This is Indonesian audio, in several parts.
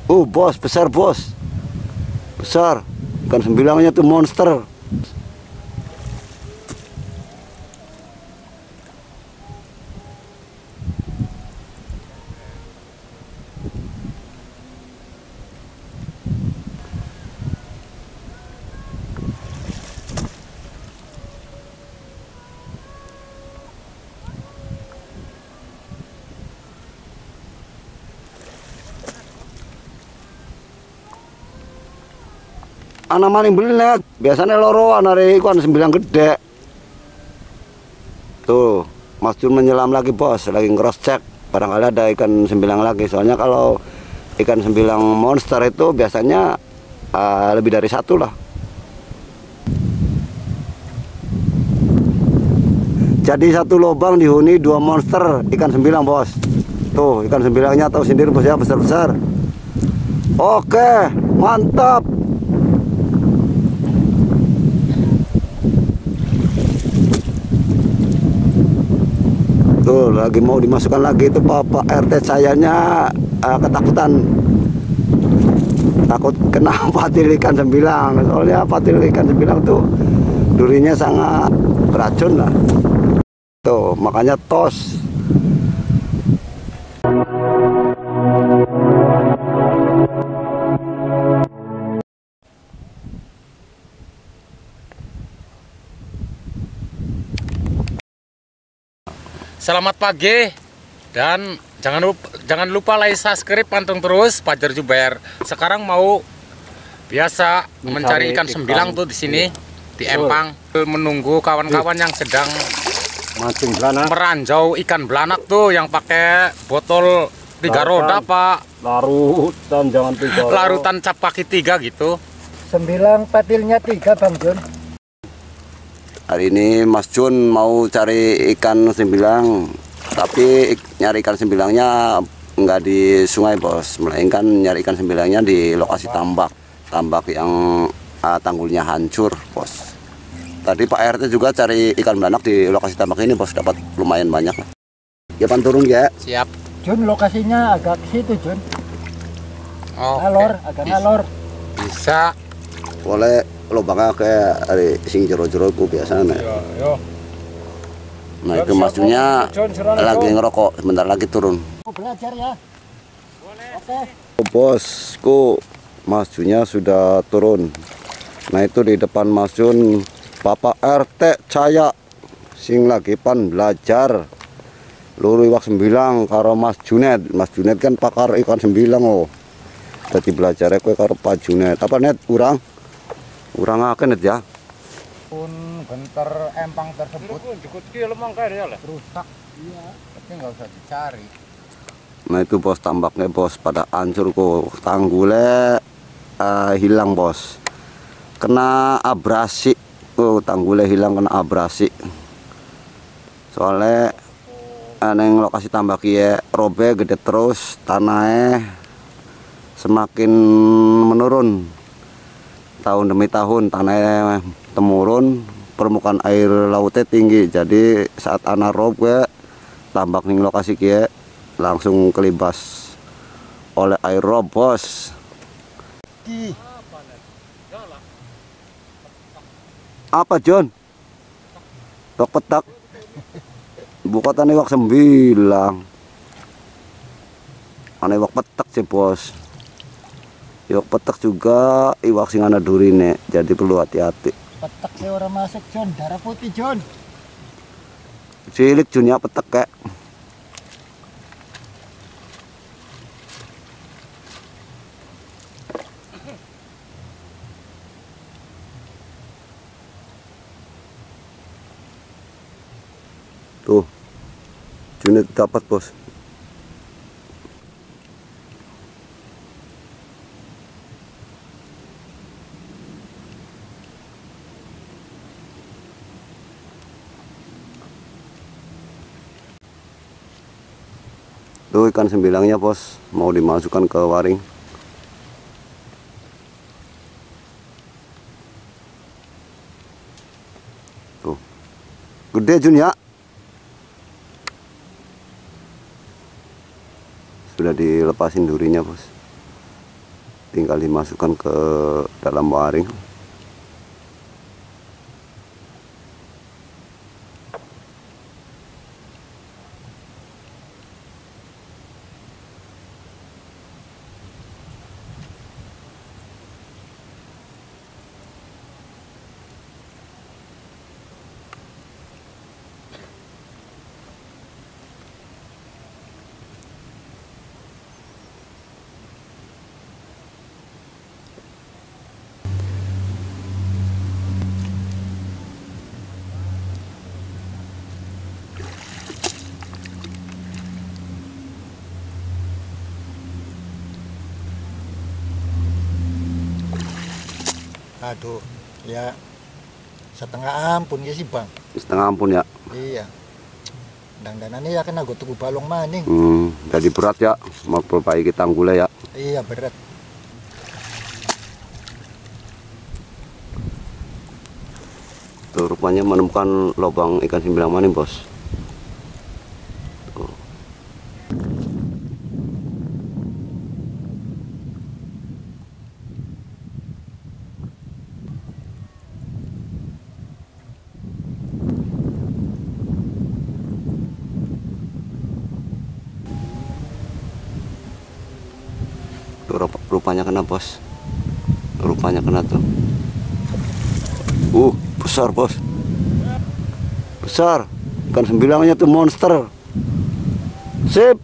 Bos, besar bos. Besar. Ikan sembilangnya tuh monster. Anak maning belet, biasanya loroan hari ikan sembilang gede. Tuh, Mas Jun menyelam lagi bos, lagi cross check. Barangkali ada ikan sembilang lagi. Soalnya kalau ikan sembilang monster itu biasanya lebih dari satu lah. Jadi satu lubang dihuni 2 monster ikan sembilang bos. Tuh ikan sembilangnya tahu sendiri bos ya, besar-besar. Oke, mantap. Tuh lagi mau dimasukkan lagi itu Bapak RT sayanya ketakutan, takut kena patil ikan sembilang. Soalnya patil ikan sembilang tuh durinya sangat beracun lah. Tuh makanya tos. Selamat pagi dan jangan lupa like, subscribe, panteng terus Fajar Jubair. Sekarang mau biasa mencari ikan sembilang tuh di sini di Empang, menunggu kawan-kawan yang sedang Mancing belanak, meranjau ikan belanak tuh yang pakai botol 3 roda Pak. larutan jangan 3. Larutan cap kaki 3 gitu. Sembilang patilnya 3 Bang Jun. Hari ini Mas Jun mau cari ikan sembilang, tapi nyari ikan sembilangnya nggak di sungai bos, melainkan nyari ikan sembilangnya di lokasi tambak yang tanggulnya hancur bos. Tadi Pak RT juga cari ikan belanak di lokasi tambak ini bos, dapat lumayan banyak. Ya pan turun ya. Siap. Jun, lokasinya agak ke situ Jun. Oh, Ngalor, agak ngalor. bisa. Boleh lubangnya kayak dari sing jero-jero ku biasanya. Nah itu Mas Junnya lagi ngerokok, sebentar lagi turun. Belajar ya. Oke. Bosku, Mas Junnya sudah turun. Nah itu di depan Mas Jun Bapak RT Caya sing lagi pan belajar luru iwak sembilang karo Mas Junet. Mas Junet kan pakar ikan sembilang oh. Jadi belajarnya kue karo Pak Junet. Apa net urang akan net ya. Pun bentar empang tersebut rusak. Iya, tapi nggak usah dicari. Nah itu bos tambaknya bos pada hancur kok, tanggulnya hilang bos, kena abrasi. Tanggulnya hilang kena abrasi. Soalnya neng lokasi tambak ya robe gede terus, tanahnya semakin menurun. Tahun demi tahun tanahnya temurun, permukaan air lautnya tinggi. Jadi saat anak rob gue tambak nih lokasi kia langsung kelibas oleh air rob bos. Apa John? Tok petak. Bukan iwak sembilang. Aneh iwak petak sih bos. Iwak petak juga iwak sing ana durine, jadi perlu hati-hati. Petek sih orang masuk Jun, darah putih Jun. Cilik Jun ya petek kayak. Tuh, Junet dapat bos. Tuh ikan sembilangnya bos, mau dimasukkan ke waring. Tuh, gede Jun ya. Sudah dilepasin durinya bos. tinggal dimasukkan ke dalam waring. Aduh, ya setengah ampun ya sih bang. Setengah ampun ya. Iya. Dandanannya ya kan aku tuku balong maning. Jadi berat ya, mau perbaiki tanggulnya ya. Iya berat. Tuh rupanya menemukan lubang ikan simbilang maning bos. Tuh. Rupanya kena bos, rupanya kena tuh. Besar bos, besar ikan sembilangnya tuh, monster. Sip,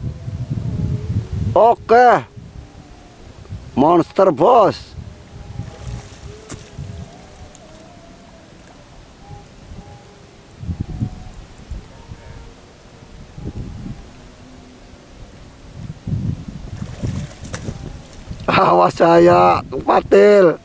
oke, monster bos. Awas saya, patil.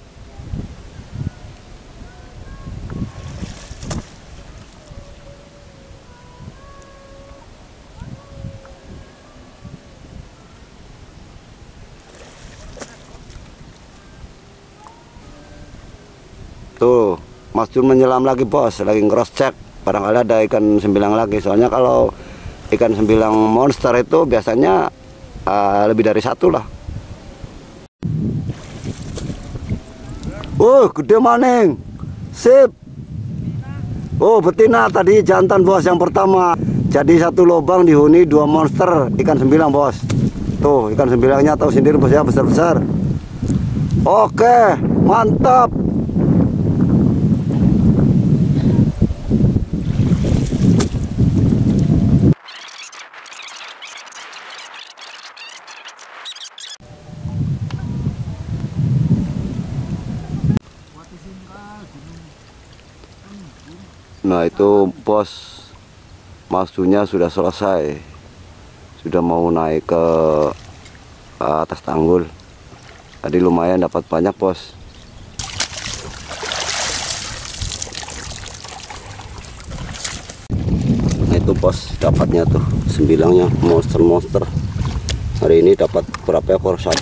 Tuh, Mas Jun menyelam lagi bos, lagi cross check. Barangkali ada ikan sembilang lagi. Soalnya kalau ikan sembilang monster itu biasanya lebih dari satu lah. Gede maning. Sip. Betina tadi jantan bos yang pertama. Jadi satu lubang dihuni 2 monster ikan sembilang bos. Tuh ikan sembilangnya tahu sendiri bos ya, besar-besar. Oke, mantap. Nah itu bos, maksudnya sudah selesai, sudah mau naik ke atas tanggul. Tadi lumayan dapat banyak bos. Nah itu bos, dapatnya tuh sembilangnya, monster. Hari ini dapat berapa ekor? 1,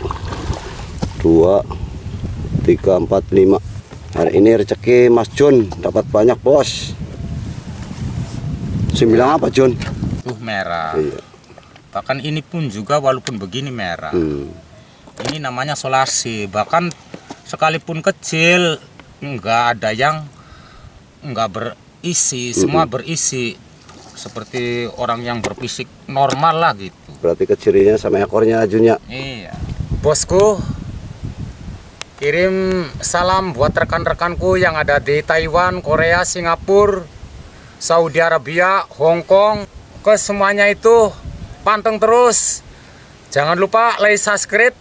2, 3, 4, 5. Hari ini rezeki Mas Jun dapat banyak bos. Sembilang apa Jun? Merah. Iya. Bahkan ini pun juga walaupun begini merah. Ini namanya solasi. Bahkan sekalipun kecil nggak ada yang nggak berisi, semua berisi. Seperti orang yang berfisik normal lah gitu. Berarti kecilnya sama ekornya Jun ya? Iya. Bosku, kirim salam buat rekan-rekanku yang ada di Taiwan, Korea, Singapura, Saudi Arabia, Hong Kong. Ke semuanya itu panteng terus. Jangan lupa like, subscribe.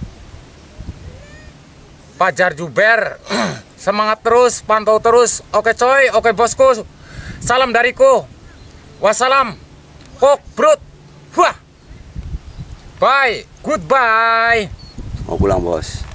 Pajar Juber. Semangat terus, pantau terus. Oke coy, oke bosku. Salam dariku. Wassalam. Kok brut. Wah. Bye. Goodbye. Mau pulang bos.